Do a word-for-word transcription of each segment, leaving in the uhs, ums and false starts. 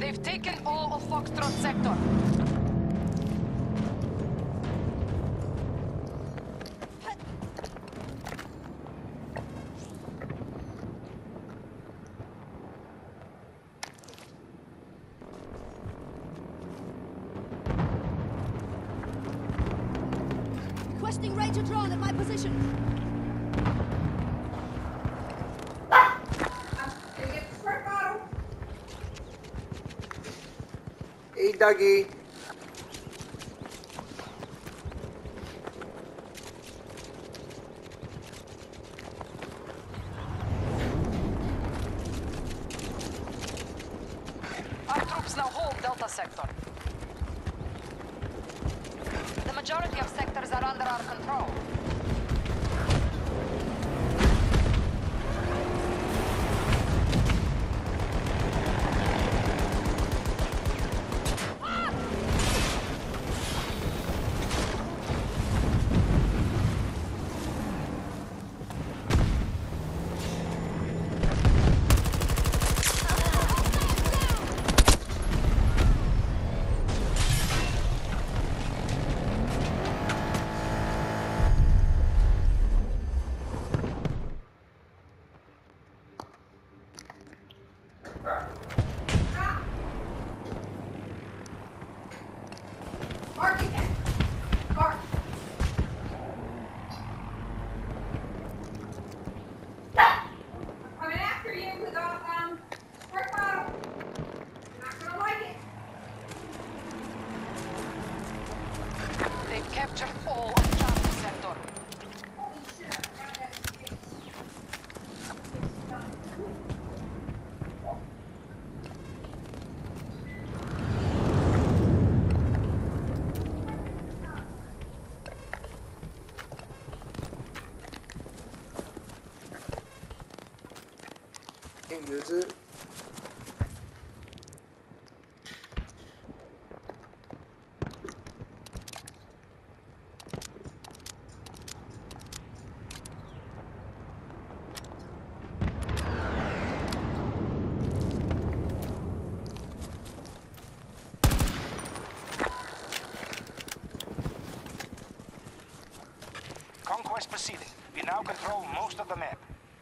They've taken all of Foxtrot sector. Requesting Ranger drone at my position. Hey, Dougie. Our troops now hold Delta sector. The majority of sectors are under our control. Captured all of Charlie sector. Can't use it. Conquest proceeding. We now control most of the map.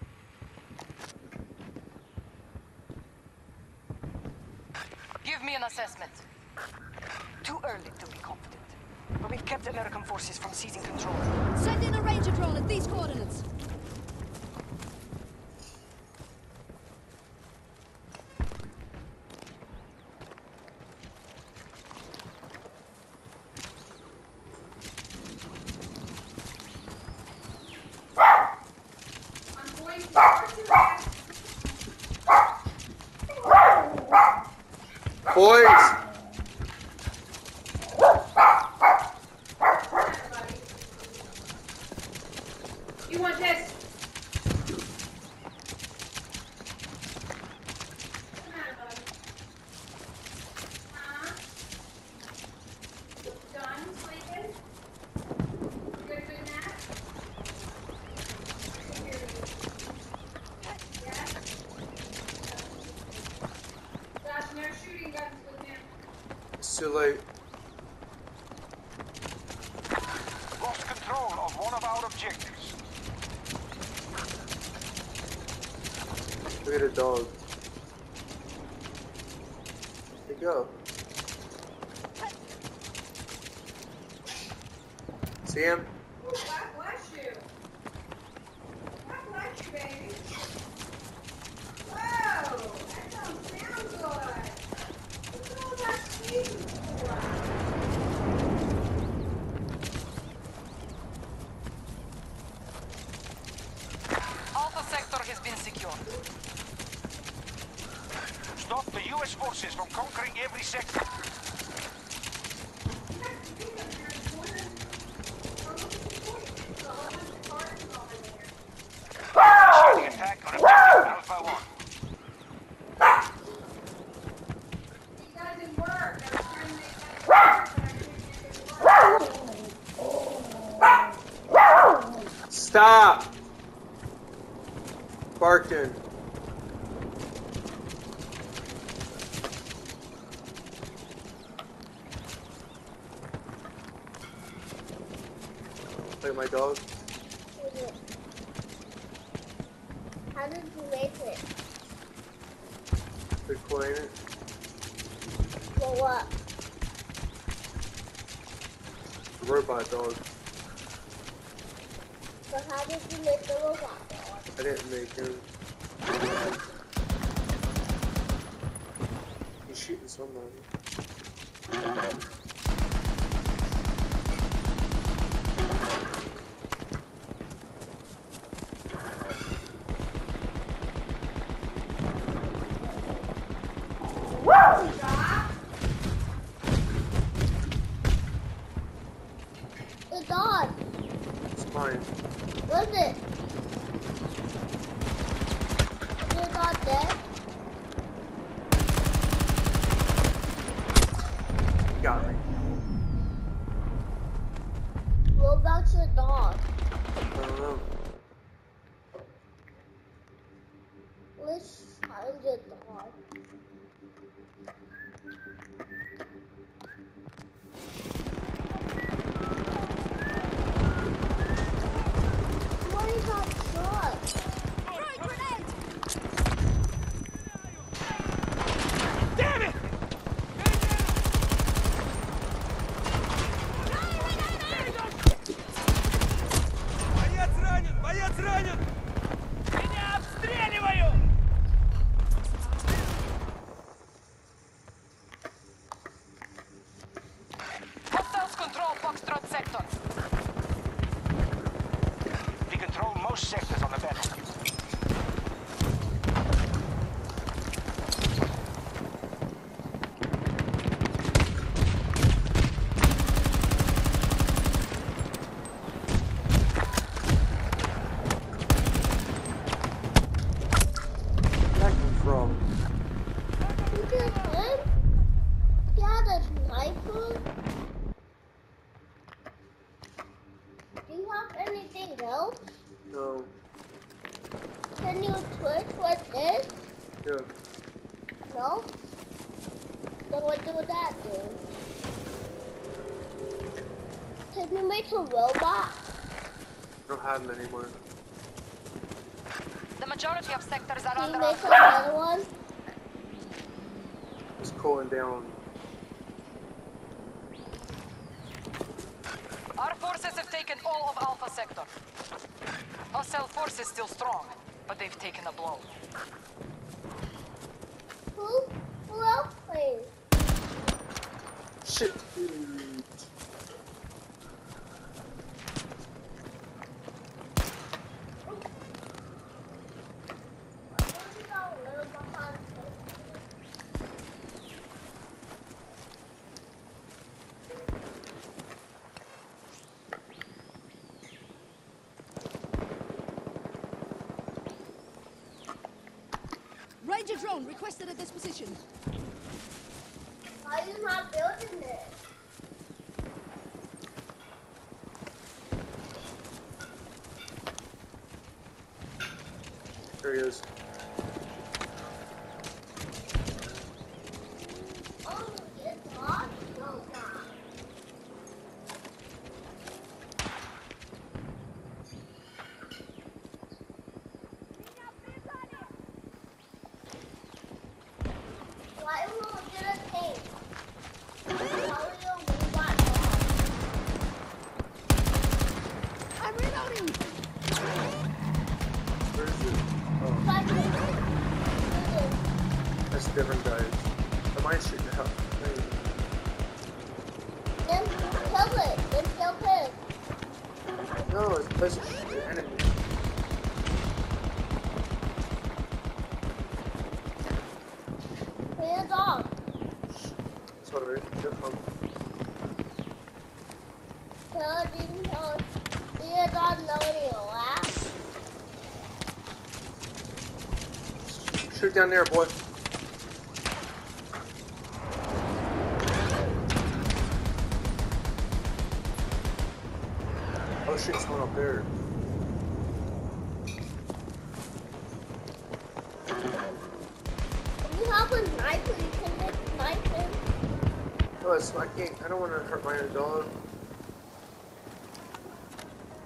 Give me an assessment. Too early to be confident. But we've kept American forces from seizing control. Send in a Ranger drone at these coordinates. Boys! You want this? Come on, buddy. Huh? Done sleeping? You gonna do that? Yeah? Josh, no shooting guns with him. It's too late. Lost control of one of our objectives. Look at a dog. There you go. See him? Oh, God bless you. God bless you, baby. Whoa, that don't sound good. Look at all that sneezing for. Alpha sector has been secured. Stop the U S forces from conquering every sector. Starting attack on objective Alpha one. It doesn't work. I was trying to make that work, but I couldn't get it to work. Stop! Barking. Like my dog. How did you make it? Pretty cool, ain't it? For what? Robot dog. So how did you make the robot dog? I didn't make him. He's shooting somebody. The dog. It's mine. What is it? Is the dog dead? You got me. What about your dog? I don't know. Let's find your dog. Why is that shot? Throwing grenade! Damn it! Боец ранен! Боец ранен! Меня обстреливают! Hostiles control Foxtrot sector. We control most sectors on the battlefield. Where'd that come from? You did him? He had a sniper? Do you have anything else? No. Can you twitch with this? Yeah. No? Then what do that do? Can you make a robot? I don't have them anymore. The majority of sectors are Can you under make our another one? It's cooling down. Our forces have taken all of Alpha Sector. Hostile force is still strong, but they've taken a blow. Who? Who else plays? Shit. Ranger drone requested at this position. Why are you not building this? There he is. Oh, it's hot. So hot. Why won't it get a tank? How will you move that I'm reloading! Where is it? Oh, dog? that's different guys. The mine shooting out. Then kill it. Then kill him. No, it's place to shoot the enemy. Hands off. Sorry, they're coming. Kill it. Didn't kill it. Hands on loading. Laugh. Shoot down there, boy. Oh shit, someone up there. If you have a sniper, you can just snipe him. Oh, it's, I can't, I don't want to hurt my own dog.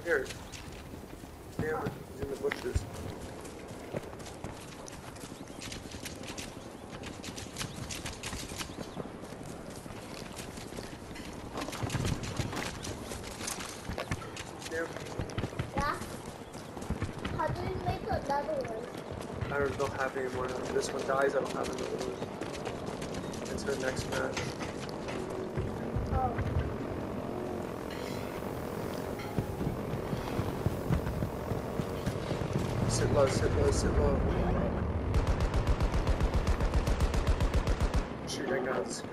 Here. Damn it, he's in the bushes. Damn. Yeah. How do we make another one? I don't, don't have any more now. If this one dies, I don't have another one. It's her next match. Oh. Sit low, sit low, sit low. Shooting out of the sky.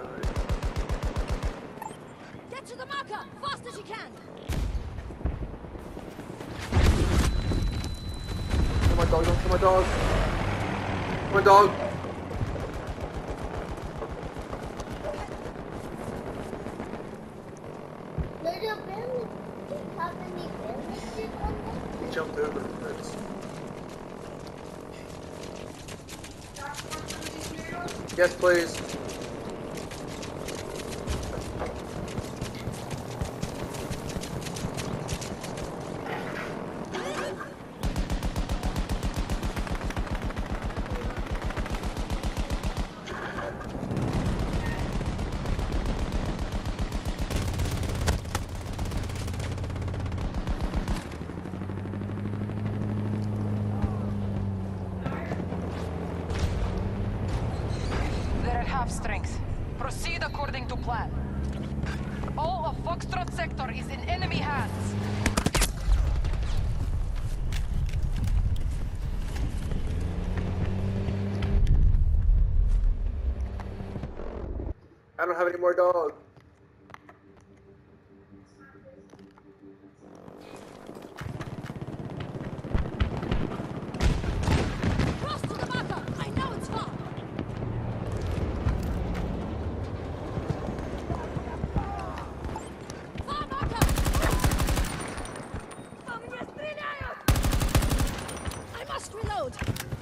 Get to the marker, fast as you can. Come on, dog, don't kill my dog. Come on, dog. Little Billy, do you have any bandages on them? He jumped over the fence. Yes, please. They're at half strength. Proceed according to plan. All of Foxtrot sector is in enemy hands. I don't have any more dog. Cross to the marker. I know it's far. Far marker. I must reload.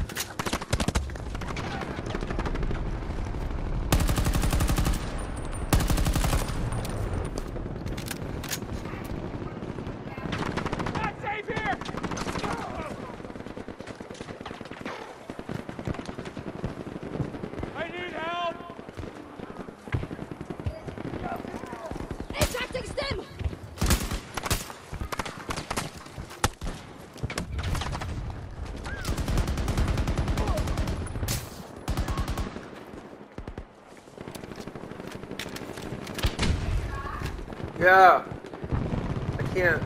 Air tactics them. Yeah. I can't.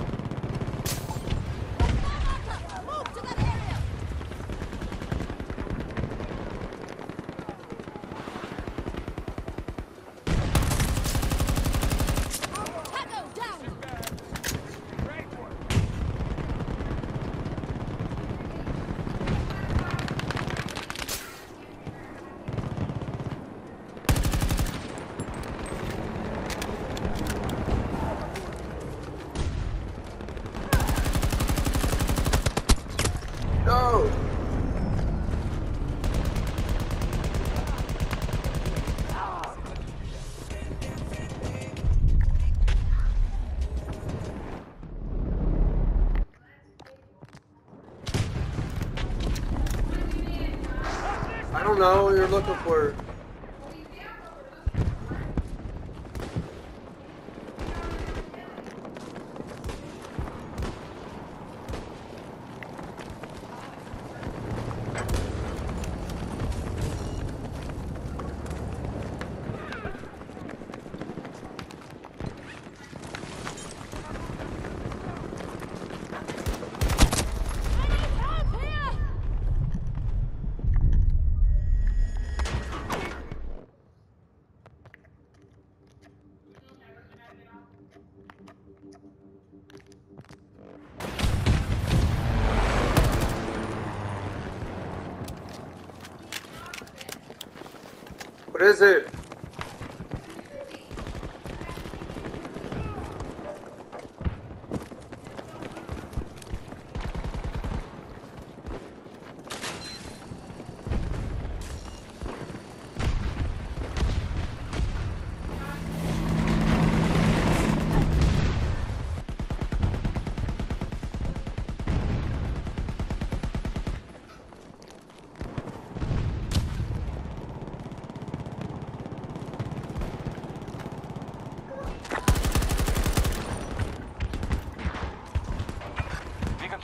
Move to that area. Tango down. No. I don't know what you're looking for. Help here. What is it?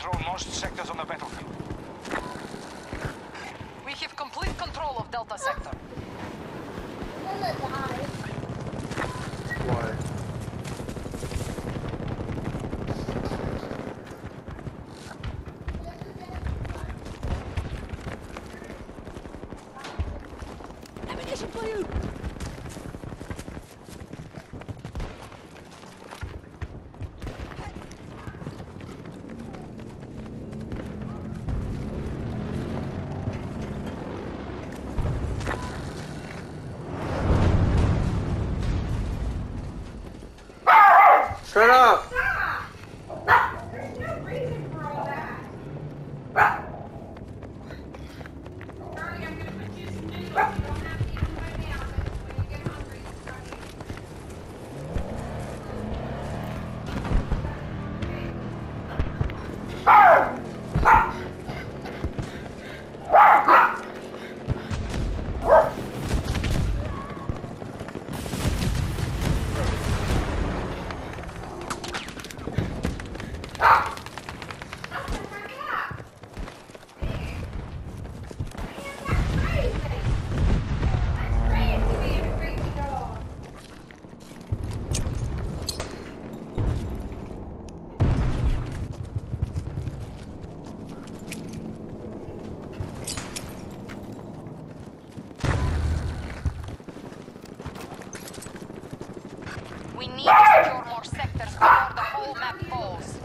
control most sectors on the battlefield. We have complete control of Delta Sector. I'm gonna die. Why? Ammunition for you! Shut up! There's no reason for all that. Charlie, I'm gonna put you some noodles. You don't have to eat them right now, but when you get hungry, you start eating. We need to secure more sectors before the whole map falls.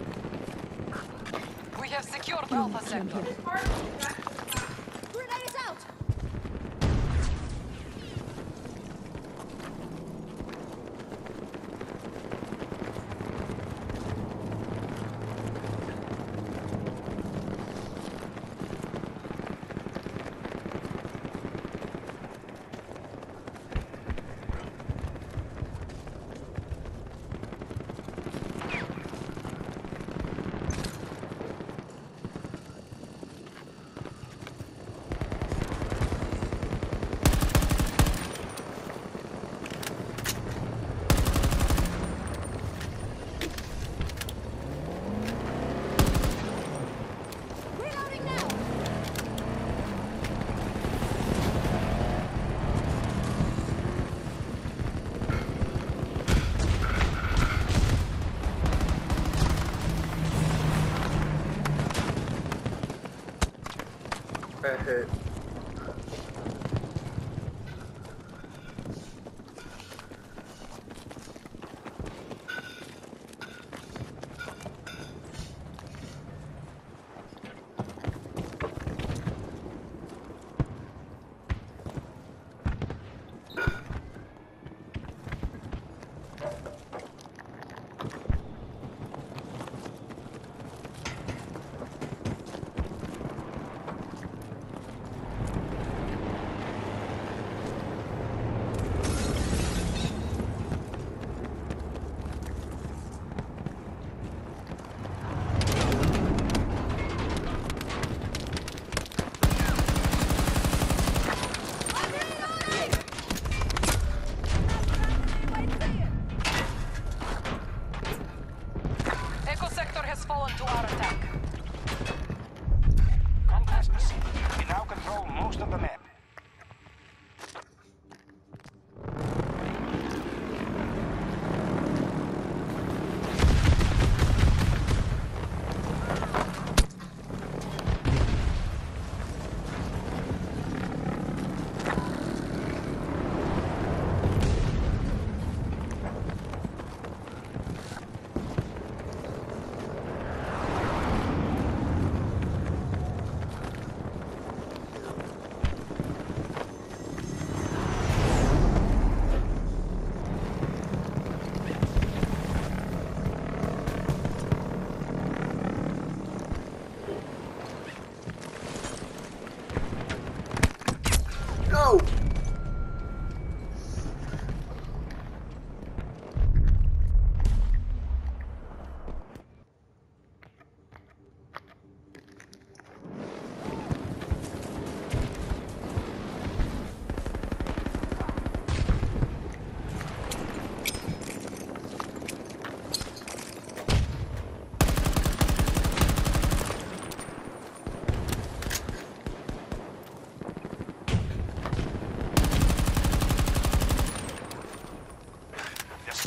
We have secured Alpha Sector. Grenade is out! Reloading now! That hit.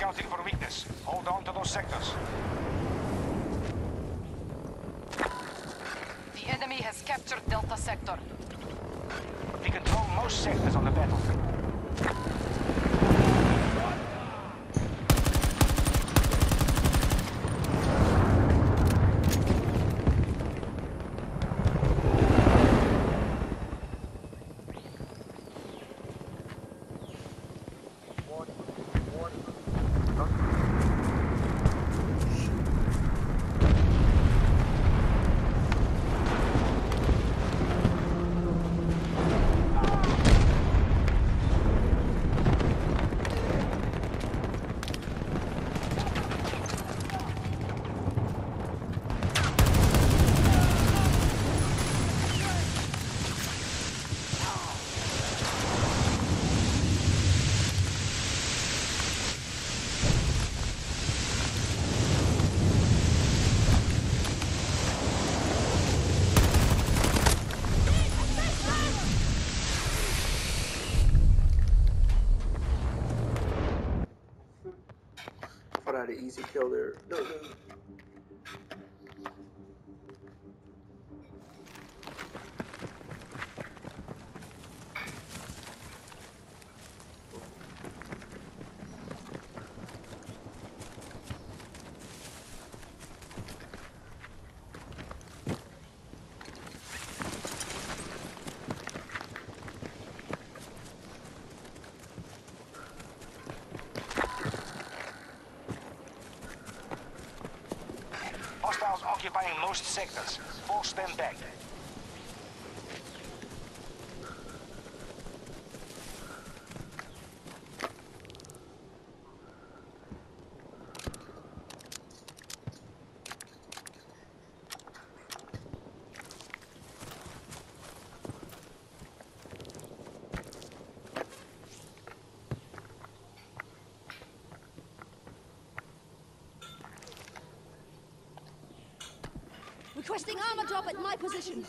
scouting for weakness. Hold on to those sectors. The enemy has captured Delta Sector. We control most sectors on the battlefield. Thought I had an easy kill there. No, no. Hostiles occupying most sectors. Force them back. Requesting armor drop at my position.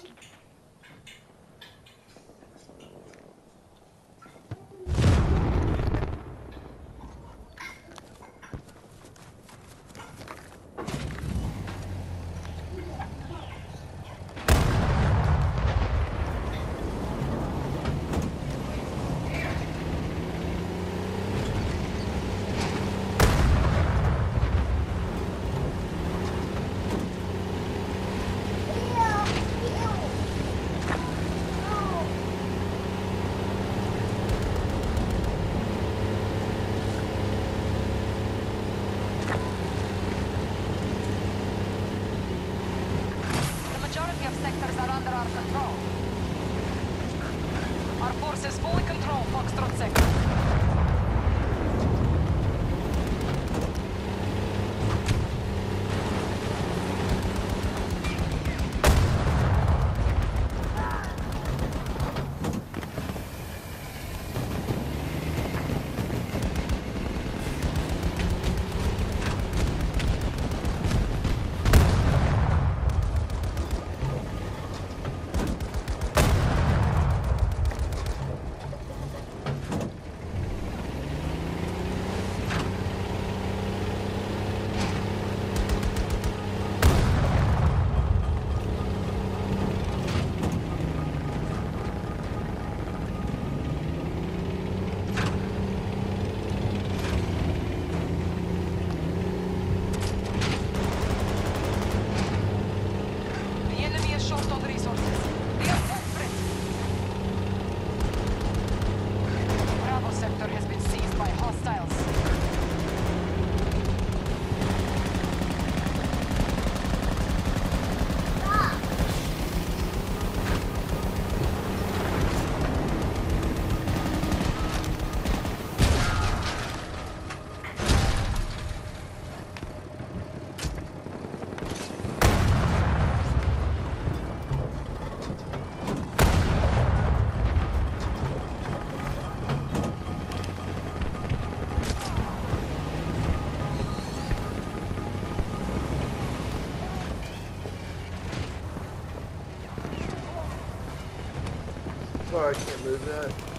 Sectors are under our control. Our forces fully control Foxtrot sector. Sorry, I can't move that.